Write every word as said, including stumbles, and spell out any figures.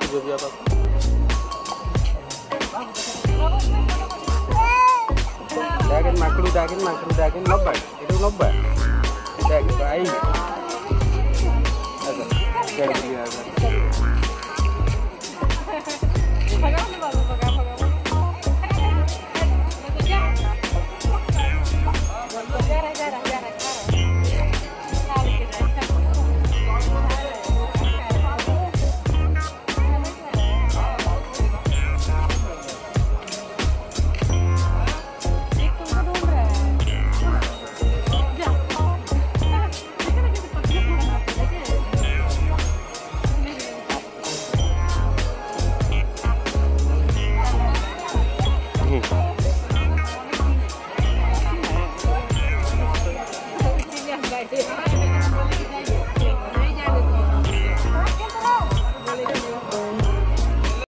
ଯିବି ବାପା। Dagen makru dagen makru dagen nobba itu nobba dagen baik ada jadi dia